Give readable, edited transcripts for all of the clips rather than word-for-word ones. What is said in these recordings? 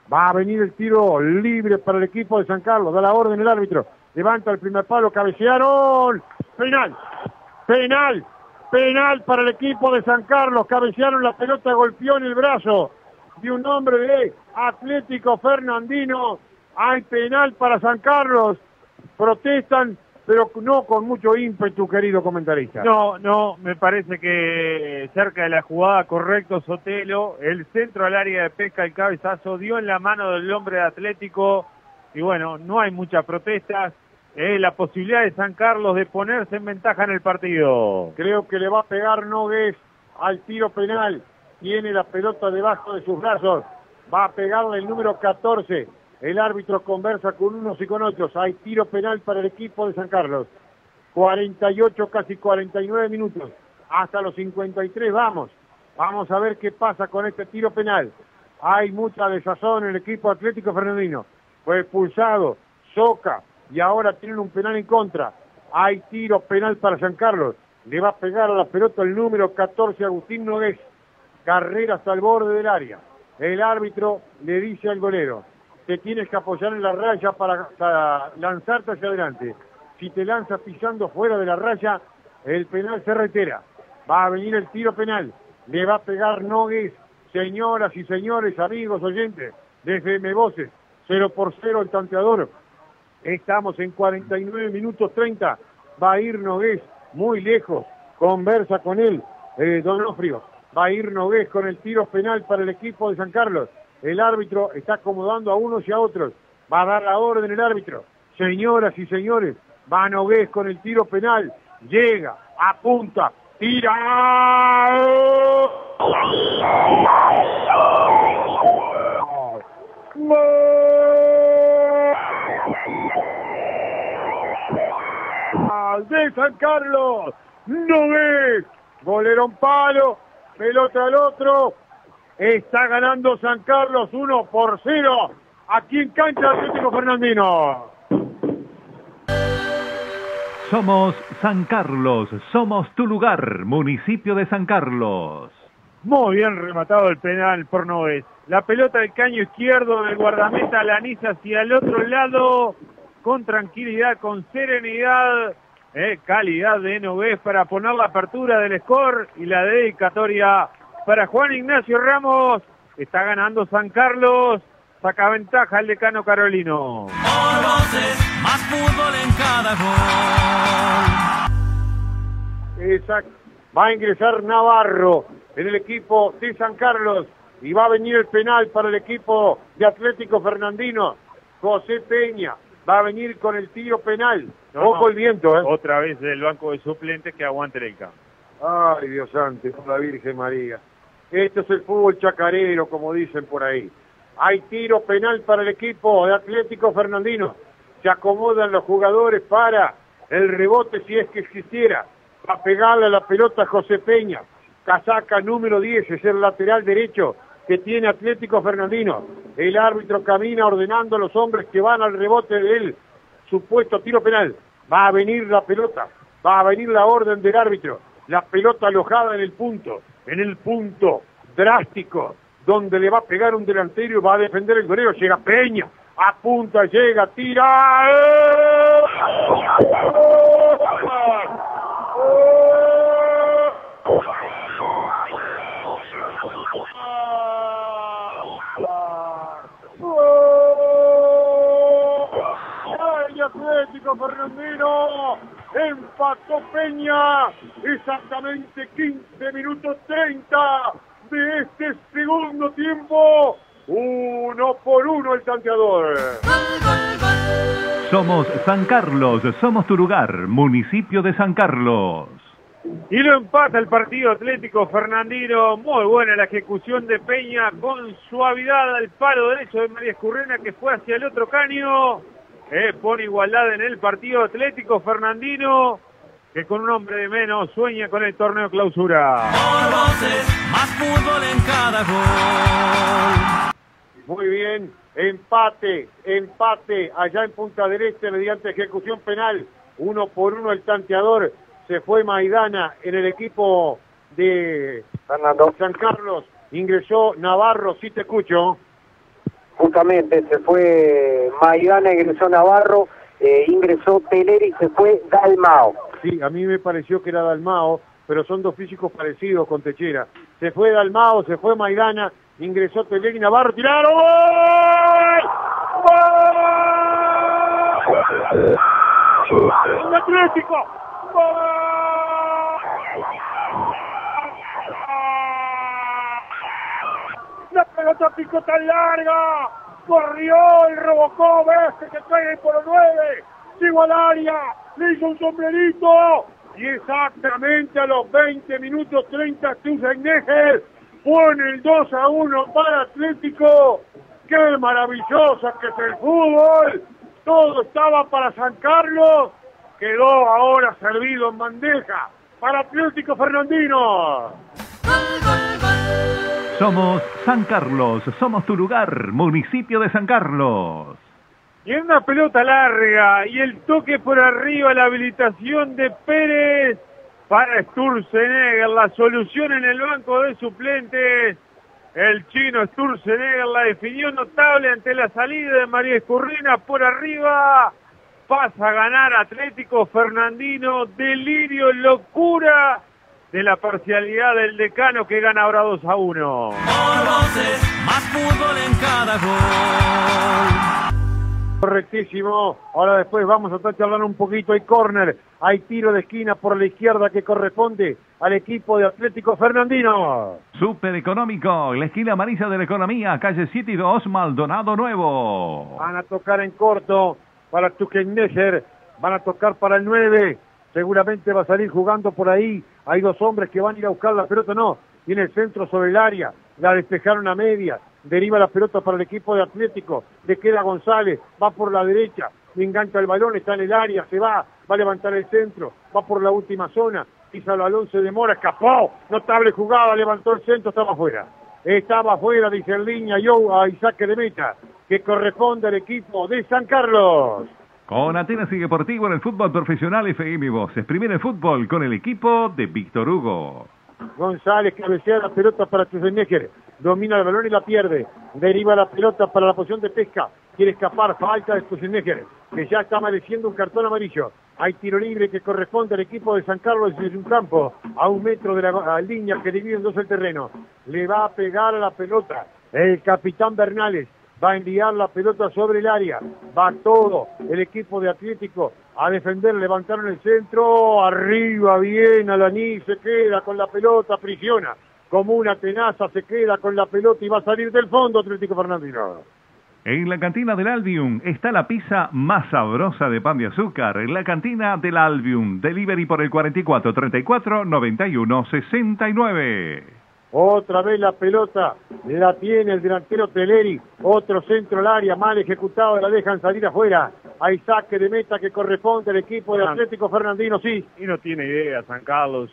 Va a venir el tiro libre para el equipo de San Carlos. Da la orden el árbitro. Levanta el primer palo, cabecearon. Penal. Penal. Penal para el equipo de San Carlos. Cabecearon la pelota, golpeó en el brazo de un hombre de Atlético Fernandino. Hay penal para San Carlos. Protestan, pero no con mucho ímpetu, querido comentarista. No, me parece que cerca de la jugada, correcto Sotelo, el centro al área de pesca, el cabezazo dio en la mano del hombre de Atlético, y bueno, no hay muchas protestas, la posibilidad de San Carlos de ponerse en ventaja en el partido. Creo que le va a pegar Nogués al tiro penal, tiene la pelota debajo de sus brazos, va a pegarle el número 14. El árbitro conversa con unos y con otros. Hay tiro penal para el equipo de San Carlos. 48, casi 49 minutos. Hasta los 53 vamos. Vamos a ver qué pasa con este tiro penal. Hay mucha desazón en el equipo Atlético Fernandino. Fue expulsado Soca y ahora tienen un penal en contra. Hay tiro penal para San Carlos. Le va a pegar a la pelota el número 14, Agustín Nogués. Carrera hasta el borde del área. El árbitro le dice al golero: te tienes que apoyar en la raya para lanzarte hacia adelante. Si te lanzas pisando fuera de la raya, el penal se reitera. Va a venir el tiro penal. Le va a pegar Nogués. Señoras y señores, amigos oyentes, desde FM Voces, 0-0 el tanteador. Estamos en 49 minutos 30. Va a ir Nogués muy lejos. Conversa con él, Donofrio. Va a ir Nogués con el tiro penal para el equipo de San Carlos. El árbitro está acomodando a unos y a otros. Va a dar la orden el árbitro. Señoras y señores, va Nogués con el tiro penal. Llega, apunta, tira. ¡Gol de San Carlos! Nogués. Golero en palo, pelota al otro. Está ganando San Carlos 1-0 aquí en cancha Atlético Fernandino. Somos San Carlos, somos tu lugar, municipio de San Carlos. Muy bien rematado el penal por Nogués. La pelota del caño izquierdo del guardameta la aniza hacia el otro lado con tranquilidad, con serenidad, calidad de Nogués para poner la apertura del score y la dedicatoria para Juan Ignacio Ramos. Está ganando San Carlos, saca ventaja el decano carolino. Por Voces, más fútbol en cada gol. Exacto. Va a ingresar Navarro en el equipo de San Carlos y va a venir el penal para el equipo de Atlético Fernandino. José Peña va a venir con el tiro penal. Ojo el viento, Otra vez del banco de suplentes que aguante el campo. Ay, Dios santo, la Virgen María. Esto es el fútbol chacarero, como dicen por ahí. Hay tiro penal para el equipo de Atlético Fernandino. Se acomodan los jugadores para el rebote si es que existiera. Va a pegarle a la pelota José Peña. Casaca número 10, es el lateral derecho que tiene Atlético Fernandino. El árbitro camina ordenando a los hombres que van al rebote del supuesto tiro penal. Va a venir la pelota, va a venir la orden del árbitro. La pelota alojada en el punto drástico, donde le va a pegar un delantero y va a defender el golero. Llega Peña, apunta, llega, tira. ¡Ay, Atlético Fernandino! Empató Peña, exactamente 15 minutos 30 de este segundo tiempo. 1-1 el tanteador. Somos San Carlos, somos tu lugar, municipio de San Carlos. Y lo empata el partido Atlético Fernandino. Muy buena la ejecución de Peña con suavidad al palo derecho de María Escurrena que fue hacia el otro caño. Pone igualdad en el partido Atlético Fernandino, que con un hombre de menos sueña con el torneo clausura. Por Voces, más fútbol en cada gol. Muy bien, empate allá en Punta del Este mediante ejecución penal. 1-1 el tanteador. Se fue Maidana en el equipo de San Carlos. Ingresó Navarro, sí te escucho. Un Exactamente, se fue Maidana, ingresó Navarro, ingresó Teleri, se fue Dalmao. Sí, a mí me pareció que era Dalmao, pero son dos físicos parecidos con Techera. Se fue Dalmao, se fue Maidana, ingresó Teleri, Navarro, tiraron. ¡Gol! ¡El Atlético! ¡Gol! La pelota picó tan larga, corrió el Robocop que cae ahí por los 9, llegó al área, le hizo un sombrerito y exactamente a los 20 minutos 30 Stützengnecher pone el 2-1 para Atlético. ¡Qué maravillosa que es el fútbol! Todo estaba para San Carlos, quedó ahora servido en bandeja para Atlético Fernandino. Somos San Carlos, somos tu lugar, municipio de San Carlos. Y en una pelota larga y el toque por arriba, la habilitación de Pérez para Stützengnecher, la solución en el banco de suplentes. El chino Stützengnecher la definió notable ante la salida de María Escurrina por arriba. Pasa a ganar Atlético Fernandino, delirio, locura de la parcialidad del Decano que gana ahora 2-1. Por voces, más fútbol en cada gol. Correctísimo. Ahora después vamos a estar charlando un poquito. Hay córner, hay tiro de esquina por la izquierda que corresponde al equipo de Atlético Fernandino. Súper económico, la esquina amarilla de la economía, calle 7 y 2, Maldonado Nuevo. Van a tocar en corto para Stützengnecher, van a tocar para el 9. Seguramente va a salir jugando por ahí. Hay dos hombres que van a ir a buscar la pelota, no. Tiene el centro sobre el área, la despejaron a media. Deriva la pelota para el equipo de Atlético, le queda González, va por la derecha, le engancha el balón, está en el área, se va a levantar el centro, va por la última zona, pisa el balón, se demora, escapó, notable jugada, levantó el centro, estaba afuera, dice en línea, y saque de meta, que corresponde al equipo de San Carlos. Con Atenas y Deportivo en el fútbol profesional FM Voces, primero el fútbol con el equipo de Víctor Hugo. González cabecea la pelota para Stützengnecher, domina el balón y la pierde, deriva la pelota para la posición de Pesca, quiere escapar, falta de Stützengnecher, que ya está mereciendo un cartón amarillo. Hay tiro libre que corresponde al equipo de San Carlos desde un campo a 1 metro de la línea que divide en dos el terreno. Le va a pegar a la pelota el capitán Bernales, va a enviar la pelota sobre el área, va todo el equipo de Atlético a defender, levantaron el centro, arriba bien, Alaní se queda con la pelota, prisiona, como una tenaza se queda con la pelota y va a salir del fondo Atlético Fernandino. En la cantina del Albion está la pizza más sabrosa de pan de azúcar. En la cantina del Albion, delivery por el 44 34 91 69. Otra vez la pelota la tiene el delantero Teleri, otro centro al área, mal ejecutado, la dejan salir afuera. Hay saque de meta que corresponde al equipo de Atlético Fernandino, sí. Y no tiene idea San Carlos,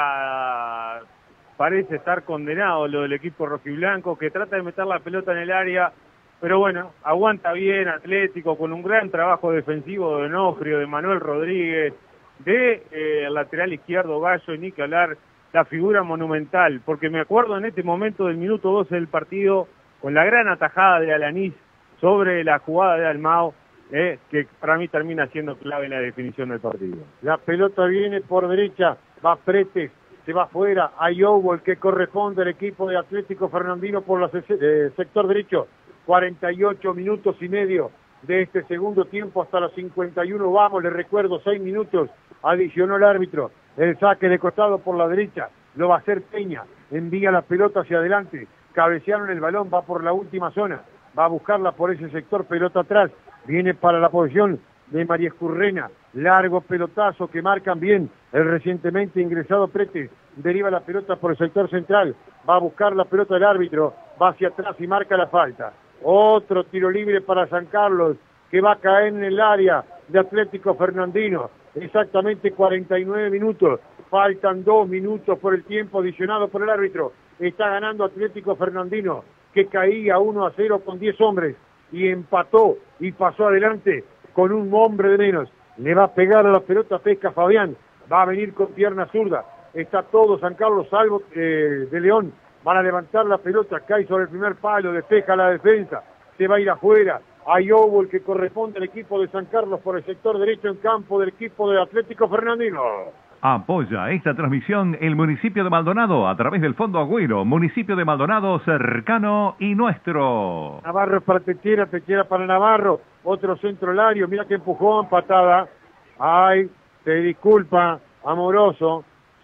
ya parece estar condenado lo del equipo rojiblanco, que trata de meter la pelota en el área, pero bueno, aguanta bien Atlético, con un gran trabajo defensivo de Onofrio, de Manuel Rodríguez, de el lateral izquierdo Gallo y ni que hablar, la figura monumental, porque me acuerdo en este momento del minuto 12 del partido, con la gran atajada de Alanís sobre la jugada de Dalmao, que para mí termina siendo clave en la definición del partido. La pelota viene por derecha, va Pretes, se va afuera, hay el que corresponde al equipo de Atlético Fernandino por la sector derecho, 48 minutos y medio de este segundo tiempo hasta los 51, vamos, les recuerdo, 6 minutos, adicionó el árbitro, el saque de costado por la derecha, lo va a hacer Peña, envía la pelota hacia adelante, cabecearon el balón, va por la última zona, va a buscarla por ese sector, pelota atrás, viene para la posición de María Escurrena, largo pelotazo que marcan bien el recientemente ingresado Pretes, deriva la pelota por el sector central, va a buscar la pelota del árbitro, va hacia atrás y marca la falta. Otro tiro libre para San Carlos, que va a caer en el área de Atlético Fernandino. Exactamente 49 minutos. Faltan 2 minutos por el tiempo adicionado por el árbitro. Está ganando Atlético Fernandino, que caía 1-0 con 10 hombres y empató y pasó adelante con un hombre de menos. Le va a pegar a la pelota Pesca Fabián. Va a venir con pierna zurda. Está todo San Carlos, salvo de León. Van a levantar la pelota, cae sobre el primer palo, despeja la defensa, se va a ir afuera. Hay óvol que corresponde al equipo de San Carlos por el sector derecho en campo del equipo de Atlético Fernandino. Apoya esta transmisión el municipio de Maldonado a través del Fondo Agüero, municipio de Maldonado cercano y nuestro. Navarro para Techera, Techera para Navarro, otro centro Lario, mira que empujón, patada. Ay, se disculpa Amoroso,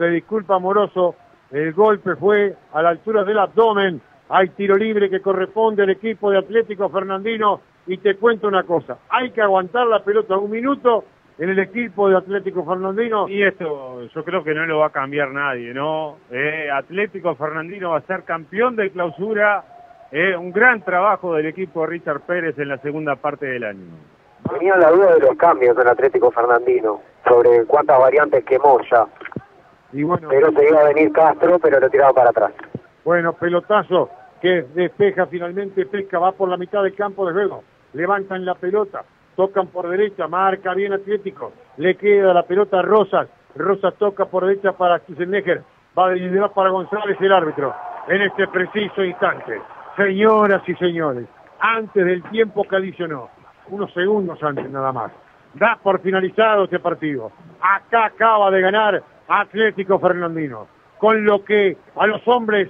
el golpe fue a la altura del abdomen. Hay tiro libre que corresponde al equipo de Atlético Fernandino y te cuento una cosa, hay que aguantar la pelota un minuto en el equipo de Atlético Fernandino. Y esto yo creo que no lo va a cambiar nadie, ¿no? Atlético Fernandino va a ser campeón de clausura, un gran trabajo del equipo de Richard Pérez en la segunda parte del año. Tenía la duda de los cambios del Atlético Fernandino, sobre cuántas variantes quemó ya. Y bueno, pero se iba a venir Castro, pero lo tiraba para atrás. Bueno, pelotazo que despeja finalmente Pesca, va por la mitad del campo de juego, levantan la pelota, tocan por derecha, marca bien Atlético, le queda la pelota a Rosas, Rosas toca por derecha para Schwarzenegger, va a deliberar para González el árbitro, en este preciso instante. Señoras y señores, antes del tiempo que adicionó, unos segundos antes nada más, da por finalizado este partido. Acá acaba de ganar Atlético Fernandino, con lo que los hombres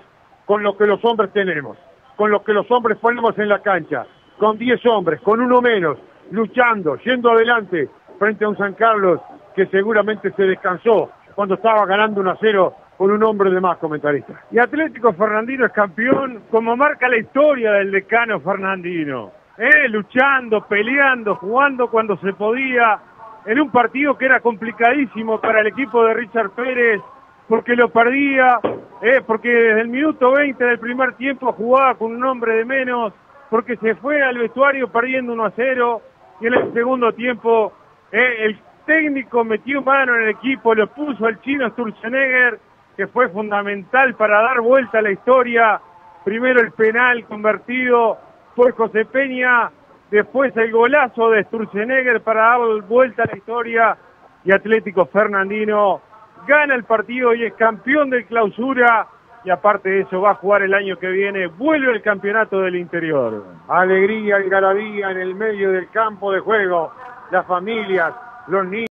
tenemos, con lo que los hombres ponemos en la cancha, con 10 hombres, con uno menos, luchando, yendo adelante frente a un San Carlos que seguramente se descansó cuando estaba ganando 1-0 con un hombre de más, comentarista. Y Atlético Fernandino es campeón como marca la historia del decano Fernandino, luchando, peleando, jugando cuando se podía, en un partido que era complicadísimo para el equipo de Richard Pérez, porque lo perdía, porque desde el minuto 20 del primer tiempo jugaba con un hombre de menos, porque se fue al vestuario perdiendo 1-0, y en el segundo tiempo el técnico metió mano en el equipo, lo puso al chino Schwarzenegger, que fue fundamental para dar vuelta a la historia. Primero el penal convertido por José Peña, después el golazo de Schwarzenegger para dar vuelta a la historia, y Atlético Fernandino gana el partido y es campeón de clausura, y aparte de eso va a jugar el año que viene, vuelve el campeonato del interior. Alegría, algarabía en el medio del campo de juego, las familias, los niños.